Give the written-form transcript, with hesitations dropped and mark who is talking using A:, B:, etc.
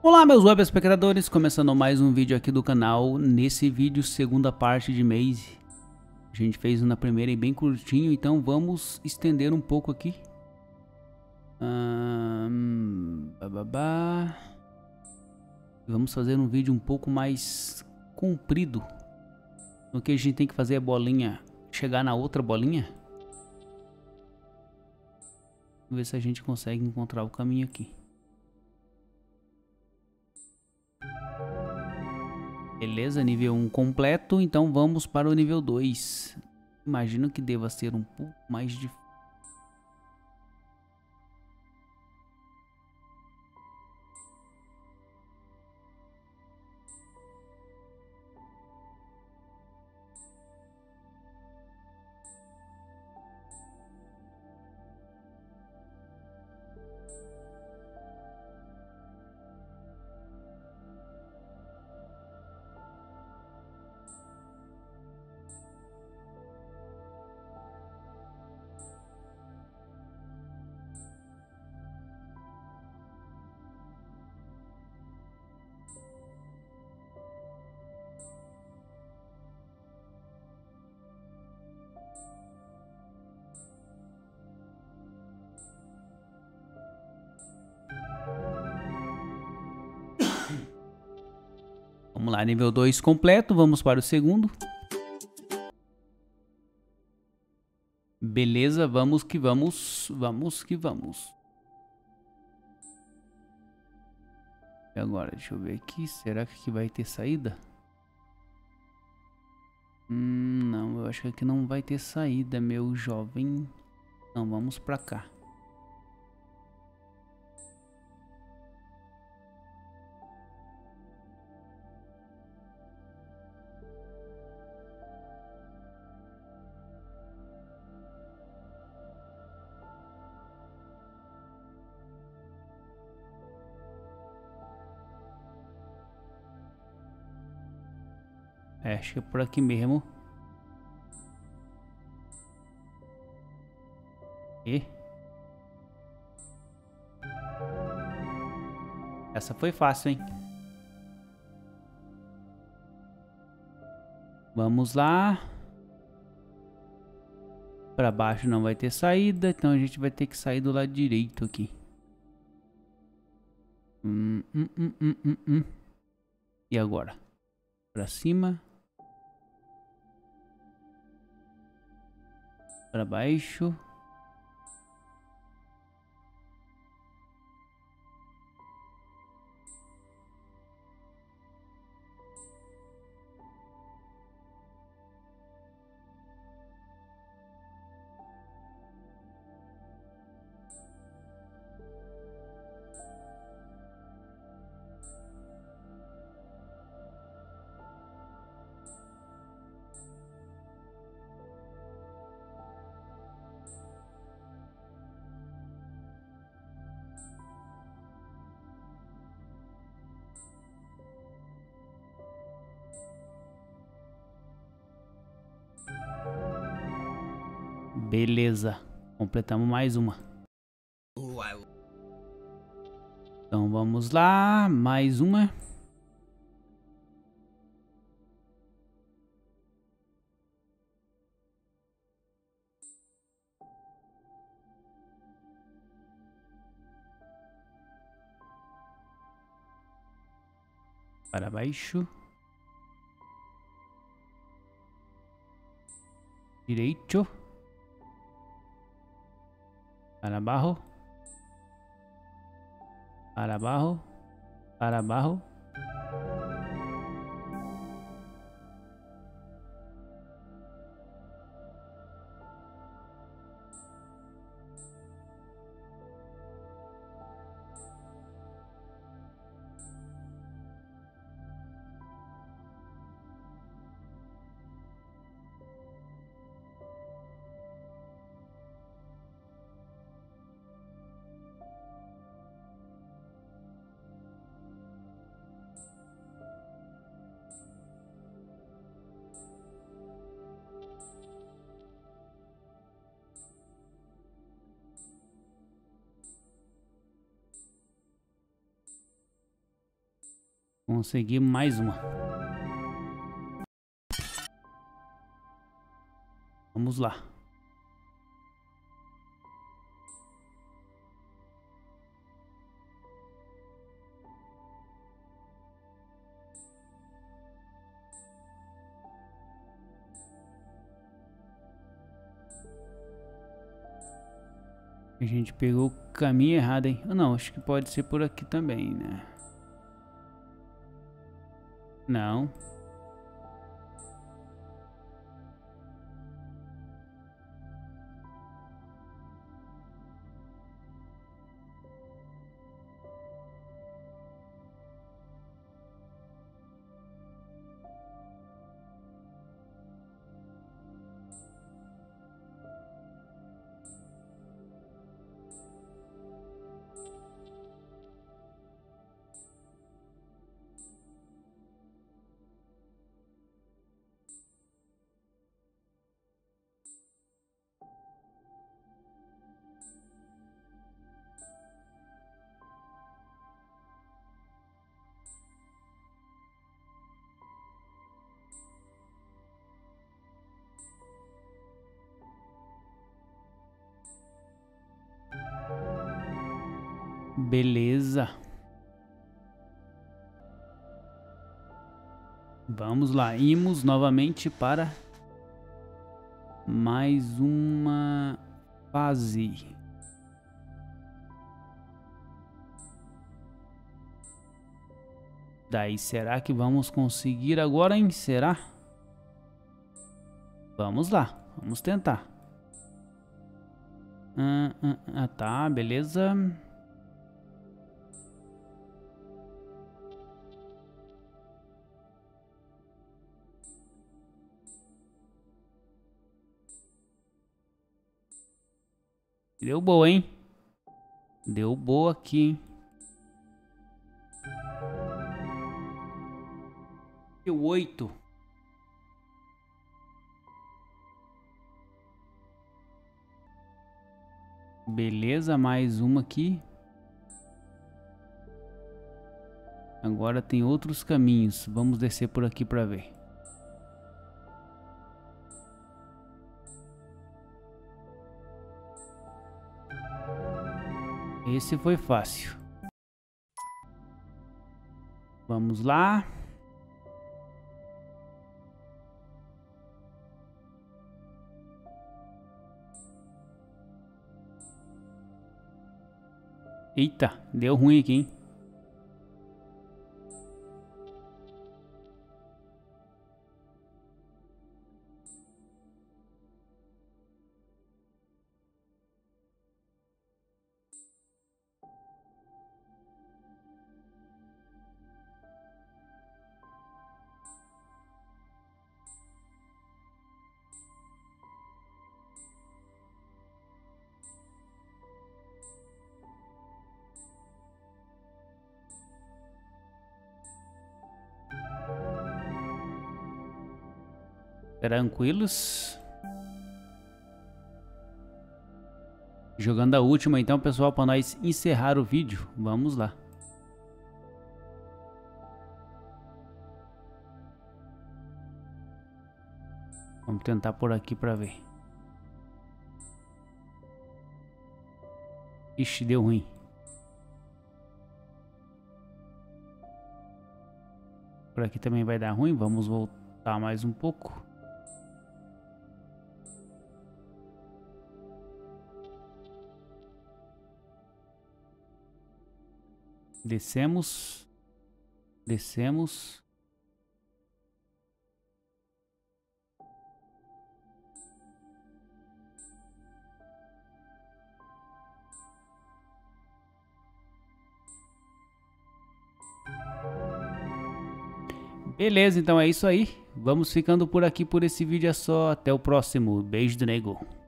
A: Olá meus web espectadores, começando mais um vídeo aqui do canal. Nesse vídeo, segunda parte de Maze. A gente fez na primeira e bem curtinho, então vamos estender um pouco aqui. Vamos fazer um vídeo um pouco mais comprido. O que a gente tem que fazer é a bolinha chegar na outra bolinha. Vamos ver se a gente consegue encontrar o caminho aqui. Beleza, nível 1 completo, então vamos para o nível 2. Imagino que deva ser um pouco mais difícil. Vamos lá, nível 2 completo, vamos para o segundo. Beleza, vamos que vamos, vamos que vamos. E agora, deixa eu ver aqui, será que aqui vai ter saída? Não, eu acho que aqui não vai ter saída, meu jovem. Não, vamos pra cá. Acho que é por aqui mesmo. E essa foi fácil, hein? Vamos lá. Pra baixo não vai ter saída, então a gente vai ter que sair do lado direito aqui. E agora? Pra cima. Pra baixo. Beleza, completamos mais uma. Então vamos lá, mais uma. Para baixo. Direito. Para abaixo. Para abaixo. Para abaixo. Consegui mais uma. Vamos lá. A gente pegou o caminho errado, hein? Ah, não, acho que pode ser por aqui também, né? Não. Beleza. Vamos lá, imos novamente para mais uma fase. Daí, será que vamos conseguir agora, hein? Será? Vamos lá, vamos tentar. Tá, beleza. Deu boa, hein? Deu boa aqui, hein? Deu 8. Beleza, mais uma aqui. Agora tem outros caminhos. Vamos descer por aqui para ver. Esse foi fácil. Vamos lá. Eita, deu ruim aqui, hein? Tranquilos. Jogando a última então, pessoal, para nós encerrar o vídeo. Vamos lá. Vamos tentar por aqui para ver. Ixi, deu ruim. Por aqui também vai dar ruim. Vamos voltar mais um pouco. Descemos. Descemos. Beleza, então é isso aí. Vamos ficando por aqui por esse vídeo, é só. Até o próximo. Beijo do nego.